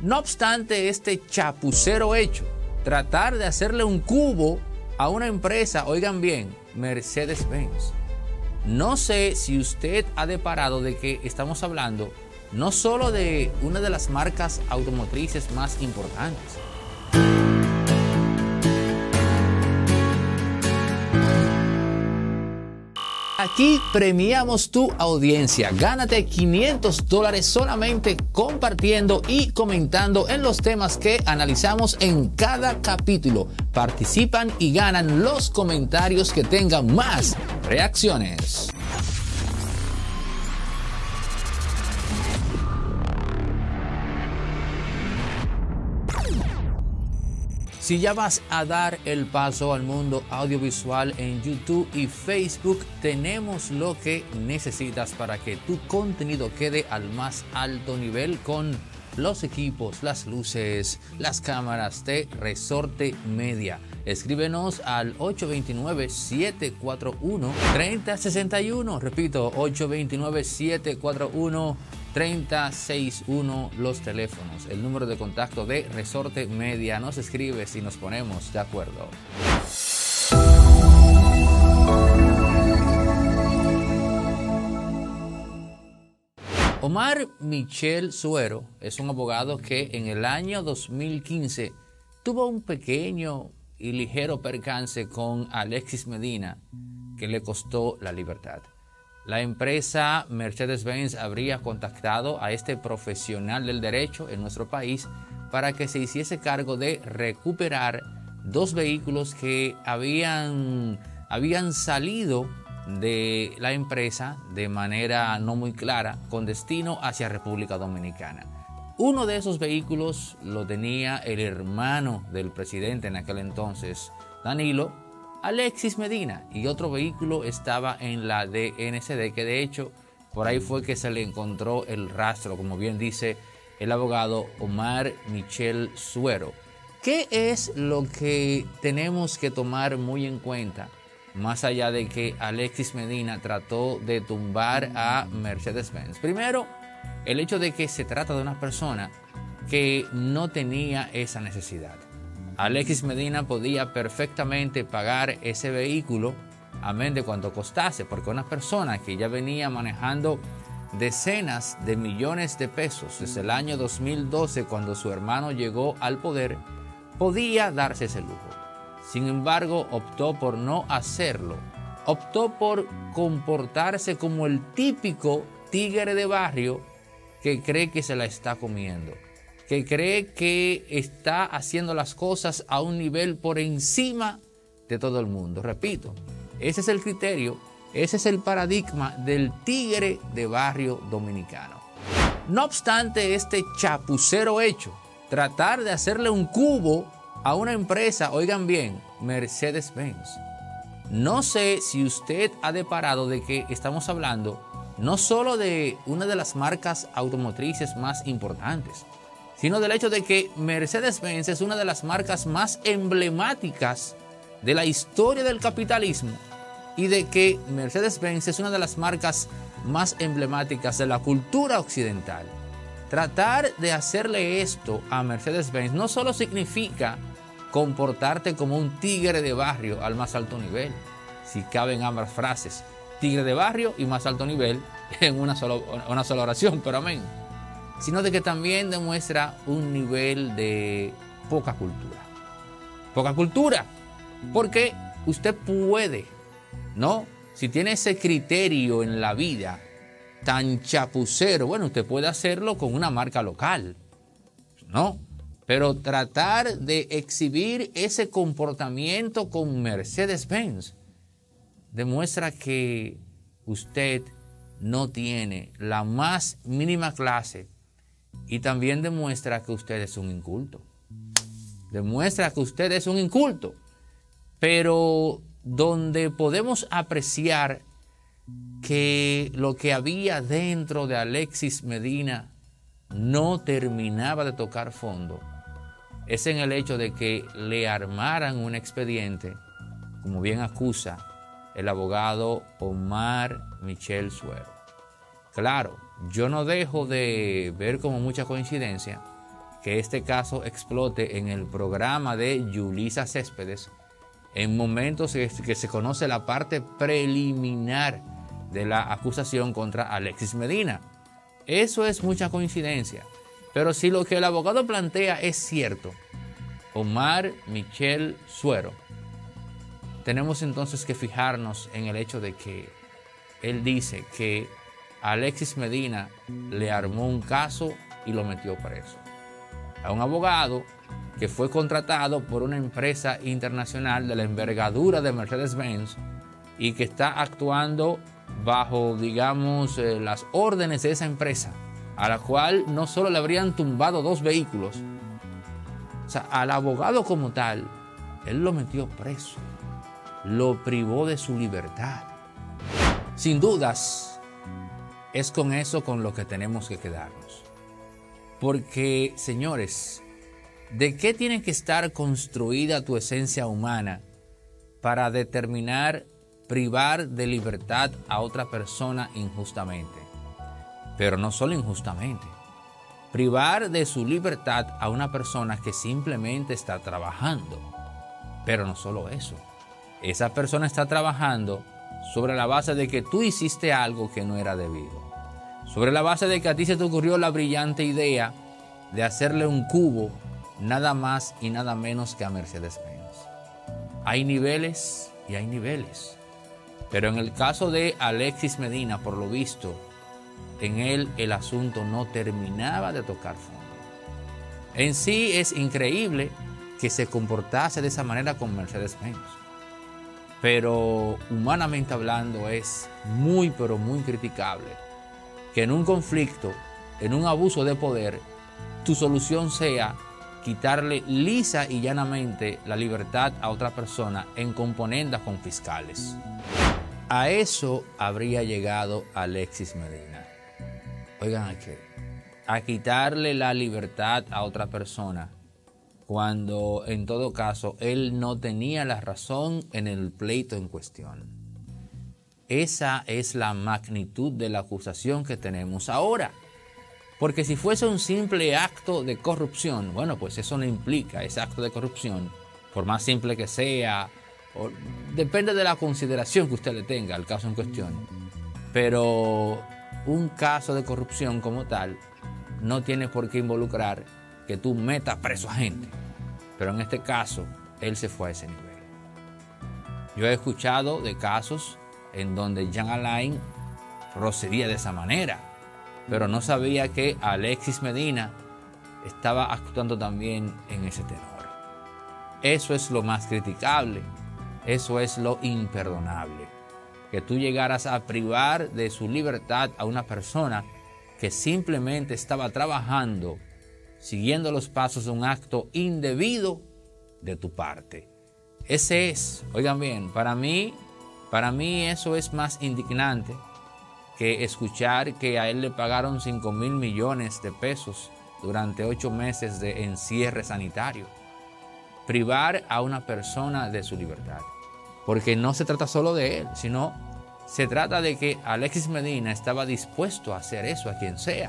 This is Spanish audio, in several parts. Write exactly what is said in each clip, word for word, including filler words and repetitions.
No obstante este chapucero hecho, tratar de hacerle un cubo a una empresa, oigan bien, Mercedes-Benz. No sé si usted ha deparado de que estamos hablando no solo de una de las marcas automotrices más importantes. Aquí premiamos tu audiencia. Gánate quinientos dólares solamente compartiendo y comentando en los temas que analizamos en cada capítulo. Participan y ganan los comentarios que tengan más reacciones. Si ya vas a dar el paso al mundo audiovisual en YouTube y Facebook, tenemos lo que necesitas para que tu contenido quede al más alto nivel con los equipos, las luces, las cámaras de Resorte Media. Escríbenos al ocho dos nueve, siete cuatro uno, tres cero seis uno. Repito, ocho dos nueve, siete cuatro uno, tres cero seis uno los teléfonos, el número de contacto de Resorte Media. Nos escribes y nos ponemos de acuerdo. Omar Michel Suero es un abogado que en el año dos mil quince tuvo un pequeño y ligero percance con Alexis Medina que le costó la libertad. La empresa Mercedes-Benz habría contactado a este profesional del derecho en nuestro país para que se hiciese cargo de recuperar dos vehículos que habían, habían salido de la empresa de manera no muy clara con destino hacia República Dominicana. Uno de esos vehículos lo tenía el hermano del presidente en aquel entonces, Danilo, Alexis Medina, y otro vehículo estaba en la D N C D, que de hecho por ahí fue que se le encontró el rastro, como bien dice el abogado Omar Michel Suero. ¿Qué es lo que tenemos que tomar muy en cuenta? Más allá de que Alexis Medina trató de tumbar a Mercedes-Benz. Primero, el hecho de que se trata de una persona que no tenía esa necesidad. Alexis Medina podía perfectamente pagar ese vehículo, amén de cuánto costase, porque una persona que ya venía manejando decenas de millones de pesos desde el año dos mil doce, cuando su hermano llegó al poder, podía darse ese lujo. Sin embargo, optó por no hacerlo. Optó por comportarse como el típico tigre de barrio que cree que se la está comiendo, que cree que está haciendo las cosas a un nivel por encima de todo el mundo. Repito, ese es el criterio, ese es el paradigma del tigre de barrio dominicano. No obstante este chapucero hecho, tratar de hacerle un cubo a una empresa, oigan bien, Mercedes-Benz. No sé si usted ha deparado de que estamos hablando no solo de una de las marcas automotrices más importantes, sino del hecho de que Mercedes-Benz es una de las marcas más emblemáticas de la historia del capitalismo y de que Mercedes-Benz es una de las marcas más emblemáticas de la cultura occidental. Tratar de hacerle esto a Mercedes-Benz no solo significa comportarte como un tigre de barrio al más alto nivel, si caben ambas frases, tigre de barrio y más alto nivel en una sola, una sola oración, pero amén, sino de que también demuestra un nivel de poca cultura. Poca cultura, porque usted puede, ¿no? Si tiene ese criterio en la vida tan chapucero, bueno, usted puede hacerlo con una marca local, ¿no? Pero tratar de exhibir ese comportamiento con Mercedes-Benz demuestra que usted no tiene la más mínima clase y también demuestra que usted es un inculto. Demuestra que usted es un inculto. Pero donde podemos apreciar que lo que había dentro de Alexis Medina no terminaba de tocar fondo es en el hecho de que le armaran un expediente, como bien acusa el abogado Omar Michel Suero. Claro, yo no dejo de ver como mucha coincidencia que este caso explote en el programa de Yulisa Céspedes en momentos que se conoce la parte preliminar de la acusación contra Alexis Medina. Eso es mucha coincidencia. Pero si lo que el abogado plantea es cierto, Omar Michel Suero, tenemos entonces que fijarnos en el hecho de que él dice que Alexis Medina le armó un caso y lo metió preso. A un abogado que fue contratado por una empresa internacional de la envergadura de Mercedes-Benz y que está actuando bajo, digamos, eh, las órdenes de esa empresa, a la cual no solo le habrían tumbado dos vehículos, o sea, al abogado como tal, él lo metió preso, lo privó de su libertad. Sin dudas, es con eso con lo que tenemos que quedarnos. Porque, señores, ¿de qué tiene que estar construida tu esencia humana para determinar privar de libertad a otra persona injustamente? Pero no solo injustamente. Privar de su libertad a una persona que simplemente está trabajando. Pero no solo eso. Esa persona está trabajando sobre la base de que tú hiciste algo que no era debido. Sobre la base de que a ti se te ocurrió la brillante idea de hacerle un cubo nada más y nada menos que a Mercedes-Benz. Hay niveles y hay niveles. Pero en el caso de Alexis Medina, por lo visto, en él el asunto no terminaba de tocar fondo. En sí es increíble que se comportase de esa manera con Mercedes-Benz. Pero humanamente hablando es muy pero muy criticable que en un conflicto, en un abuso de poder, tu solución sea quitarle lisa y llanamente la libertad a otra persona en componendas con fiscales. A eso habría llegado Alexis Medina. Oigan aquí, a quitarle la libertad a otra persona cuando en todo caso él no tenía la razón en el pleito en cuestión. Esa es la magnitud de la acusación que tenemos ahora. Porque si fuese un simple acto de corrupción, bueno, pues eso no implica ese acto de corrupción, por más simple que sea, o, depende de la consideración que usted le tenga al caso en cuestión. Pero un caso de corrupción como tal no tiene por qué involucrar que tú metas preso a gente. Pero en este caso, él se fue a ese nivel. Yo he escuchado de casos en donde Jean Alain procedía de esa manera, pero no sabía que Alexis Medina estaba actuando también en ese tenor. Eso es lo más criticable, eso es lo imperdonable, que tú llegaras a privar de su libertad a una persona que simplemente estaba trabajando, siguiendo los pasos de un acto indebido de tu parte. Ese es, oigan bien, para mí, para mí eso es más indignante que escuchar que a él le pagaron cinco mil millones de pesos durante ocho meses de encierre sanitario. Privar a una persona de su libertad. Porque no se trata solo de él, sino se trata de que Alexis Medina estaba dispuesto a hacer eso a quien sea.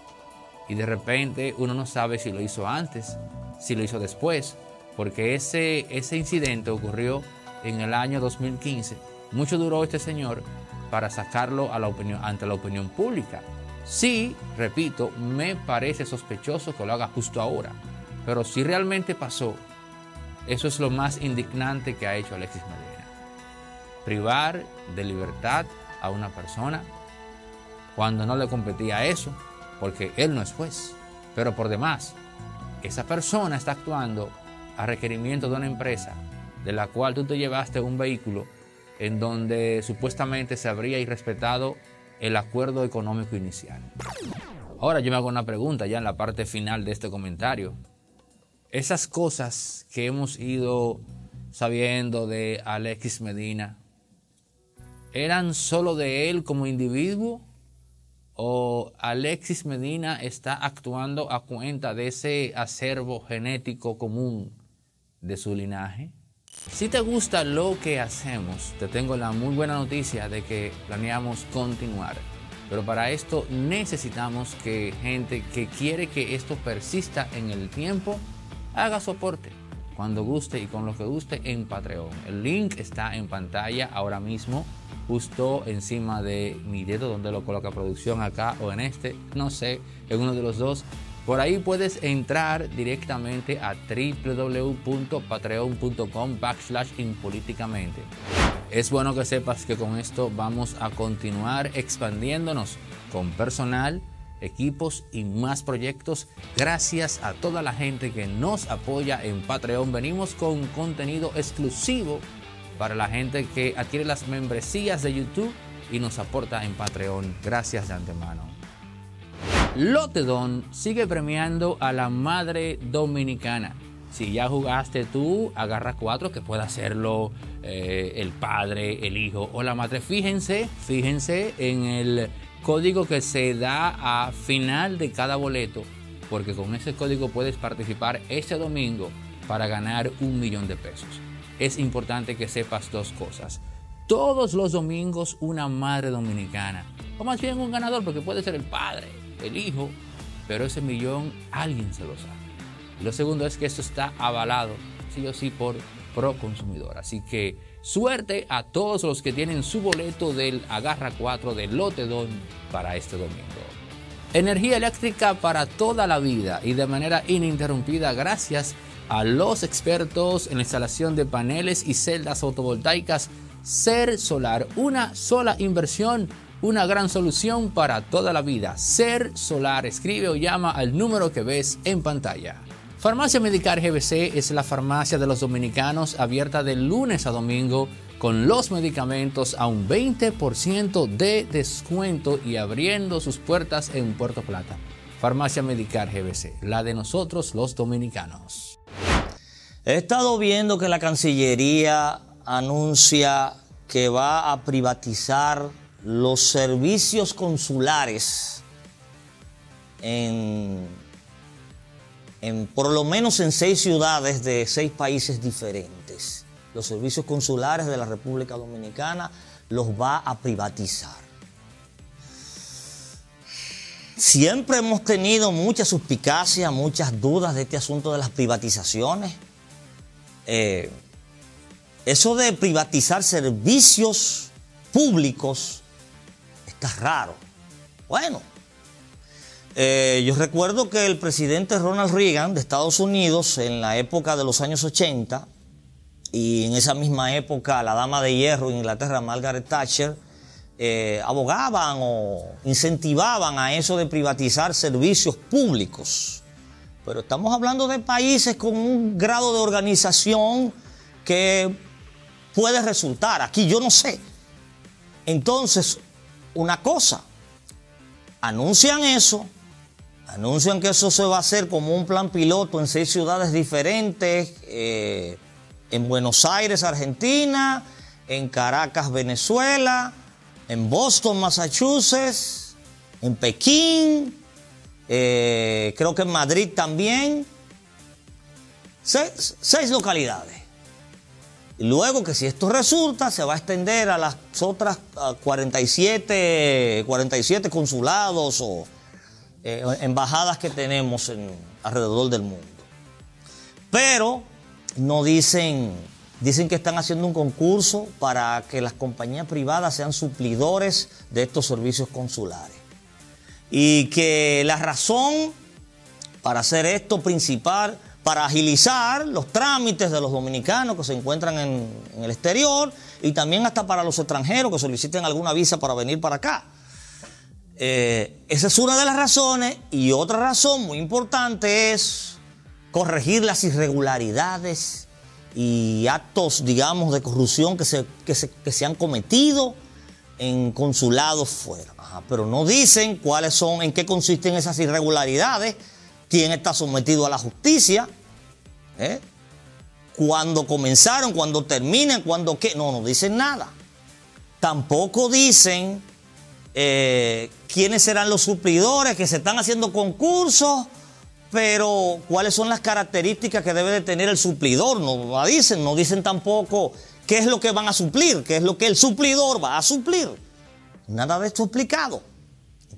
Y de repente uno no sabe si lo hizo antes, si lo hizo después, porque ese, ese incidente ocurrió en el año dos mil quince. Mucho duró este señor para sacarlo a la opinión, ante la opinión pública. Sí, repito, me parece sospechoso que lo haga justo ahora, pero si realmente pasó, eso es lo más indignante que ha hecho Alexis Medina. Privar de libertad a una persona cuando no le competía eso, porque él no es juez, pero por demás, esa persona está actuando a requerimiento de una empresa de la cual tú te llevaste un vehículo en donde supuestamente se habría irrespetado el acuerdo económico inicial. Ahora yo me hago una pregunta ya en la parte final de este comentario. Esas cosas que hemos ido sabiendo de Alexis Medina, ¿eran solo de él como individuo? ¿O Alexis Medina está actuando a cuenta de ese acervo genético común de su linaje? Si te gusta lo que hacemos, te tengo la muy buena noticia de que planeamos continuar. Pero para esto necesitamos que gente que quiere que esto persista en el tiempo haga su aporte cuando guste y con lo que guste en Patreon. El link está en pantalla ahora mismo, justo encima de mi dedo donde lo coloca producción, acá o en este, no sé, en uno de los dos. Por ahí puedes entrar directamente a www.patreon.com backslash impolíticamente. Es bueno que sepas que con esto vamos a continuar expandiéndonos con personal, equipos y más proyectos. Gracias a toda la gente que nos apoya en Patreon. Venimos con contenido exclusivo para la gente que adquiere las membresías de YouTube y nos aporta en Patreon. Gracias de antemano. Lotedon sigue premiando a la madre dominicana. Si ya jugaste tú, agarra cuatro, que puede hacerlo eh, el padre, el hijo o la madre. Fíjense, fíjense en el código que se da a final de cada boleto, porque con ese código puedes participar este domingo para ganar un millón de pesos. Es importante que sepas dos cosas. Todos los domingos una madre dominicana, o más bien un ganador, porque puede ser el padre, el hijo, pero ese millón alguien se lo sabe. Lo segundo es que esto está avalado, sí o sí, por Proconsumidor. Así que suerte a todos los que tienen su boleto del Agarra cuatro de Lotedon para este domingo. Energía eléctrica para toda la vida y de manera ininterrumpida gracias a los expertos en la instalación de paneles y celdas fotovoltaicas Ser Solar. Una sola inversión, una gran solución para toda la vida. Ser Solar. Escribe o llama al número que ves en pantalla. Farmacia Medicar G B C es la farmacia de los dominicanos, abierta de lunes a domingo con los medicamentos a un veinte por ciento de descuento y abriendo sus puertas en Puerto Plata. Farmacia Medicar G B C, la de nosotros los dominicanos. He estado viendo que la Cancillería anuncia que va a privatizar los servicios consulares en... En, por lo menos en seis ciudades de seis países diferentes. Los servicios consulares de la República Dominicana los va a privatizar. Siempre hemos tenido mucha suspicacia, muchas dudas de este asunto de las privatizaciones. Eh, eso de privatizar servicios públicos está raro. Bueno. Eh, yo recuerdo que el presidente Ronald Reagan de Estados Unidos en la época de los años ochenta y en esa misma época la dama de hierro en Inglaterra, Margaret Thatcher, eh, abogaban o incentivaban a eso de privatizar servicios públicos. Pero estamos hablando de países con un grado de organización que puede resultar. Aquí yo no sé. Entonces, una cosa, anuncian eso. Anuncian que eso se va a hacer como un plan piloto en seis ciudades diferentes, eh, en Buenos Aires, Argentina, en Caracas, Venezuela, en Boston, Massachusetts, en Pekín, eh, creo que en Madrid también. Seis, seis localidades. Y luego que si esto resulta, se va a extender a las otras cuarenta y siete, cuarenta y siete consulados o Eh, embajadas que tenemos en, alrededor del mundo. Pero no dicen, dicen que están haciendo un concurso para que las compañías privadas sean suplidores de estos servicios consulares. Y que la razón para hacer esto principal, para agilizar los trámites de los dominicanos que se encuentran en, en el exterior y también hasta para los extranjeros que soliciten alguna visa para venir para acá. Eh, esa es una de las razones, y otra razón muy importante es corregir las irregularidades y actos, digamos, de corrupción que se, que se, que se han cometido en consulados fuera. Ajá, pero no dicen cuáles son, en qué consisten esas irregularidades, quién está sometido a la justicia, ¿eh? Cuándo comenzaron, cuándo terminan, cuándo qué. No, no dicen nada. Tampoco dicen Eh, quiénes serán los suplidores, que se están haciendo concursos, pero cuáles son las características que debe de tener el suplidor. No la dicen, no dicen tampoco qué es lo que van a suplir, qué es lo que el suplidor va a suplir. Nada de esto explicado.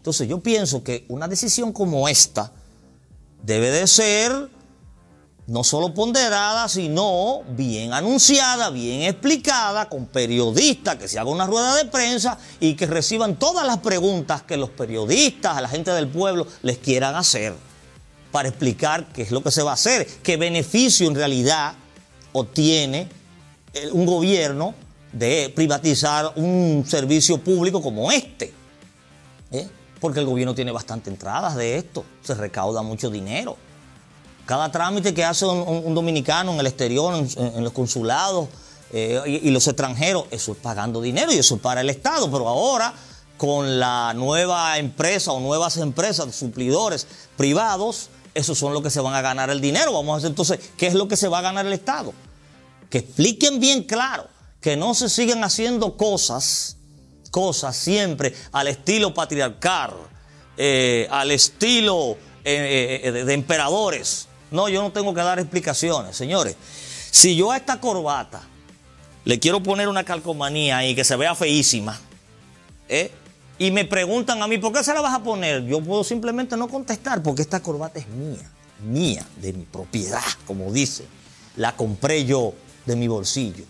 Entonces yo pienso que una decisión como esta debe de ser no solo ponderada, sino bien anunciada, bien explicada, con periodistas, que se haga una rueda de prensa y que reciban todas las preguntas que los periodistas, a la gente del pueblo, les quieran hacer para explicar qué es lo que se va a hacer, qué beneficio en realidad obtiene un gobierno de privatizar un servicio público como este. ¿Eh? Porque el gobierno tiene bastante entradas de esto, se recauda mucho dinero. Cada trámite que hace un, un, un dominicano en el exterior, en, en los consulados eh, y, y los extranjeros, eso es pagando dinero y eso es para el Estado. Pero ahora, con la nueva empresa o nuevas empresas, suplidores privados, esos son los que se van a ganar el dinero. Vamos a hacer entonces, ¿qué es lo que se va a ganar el Estado? Que expliquen bien claro, que no se sigan haciendo cosas, cosas siempre al estilo patriarcal, eh, al estilo eh, eh, de, de emperadores. No, yo no tengo que dar explicaciones, señores. Si yo a esta corbata le quiero poner una calcomanía ahí que se vea feísima, ¿eh? y me preguntan a mí, ¿por qué se la vas a poner? Yo puedo simplemente no contestar, porque esta corbata es mía, mía, de mi propiedad, como dice. La compré yo de mi bolsillo.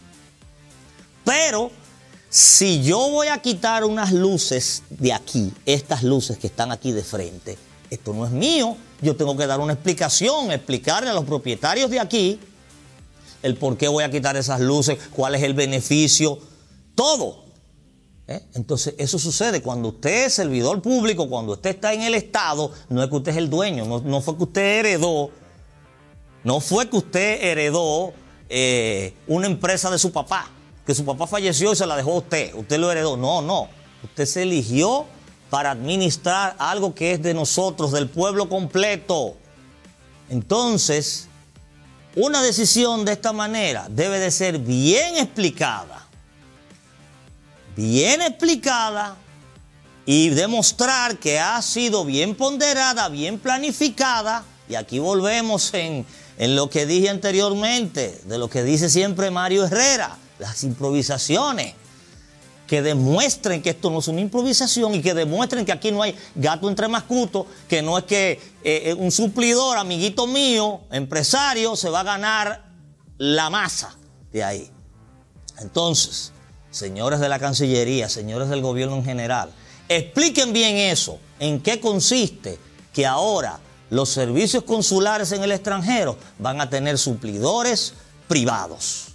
Pero si yo voy a quitar unas luces de aquí, estas luces que están aquí de frente, esto no es mío. Yo tengo que dar una explicación, explicarle a los propietarios de aquí el por qué voy a quitar esas luces, cuál es el beneficio, todo. ¿Eh? Entonces, eso sucede cuando usted es servidor público, cuando usted está en el Estado, no es que usted es el dueño, no, no fue que usted heredó, no fue que usted heredó eh, una empresa de su papá, que su papá falleció y se la dejó a usted, usted lo heredó. No, no, usted se eligió para administrar algo que es de nosotros, del pueblo completo. Entonces, una decisión de esta manera debe de ser bien explicada, bien explicada y demostrar que ha sido bien ponderada, bien planificada. Y aquí volvemos en, en lo que dije anteriormente, de lo que dice siempre Mario Herrera, las improvisaciones. Que demuestren que esto no es una improvisación y que demuestren que aquí no hay gato entre mascutos, que no es que eh, un suplidor, amiguito mío, empresario, se va a ganar la masa de ahí. Entonces, señores de la Cancillería, señores del gobierno en general, expliquen bien eso, en qué consiste que ahora los servicios consulares en el extranjero van a tener suplidores privados.